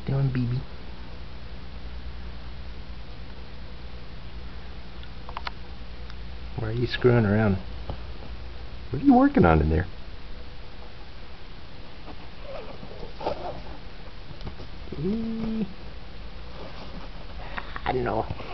doing, BB? Why are you screwing around? What are you working on in there? I know.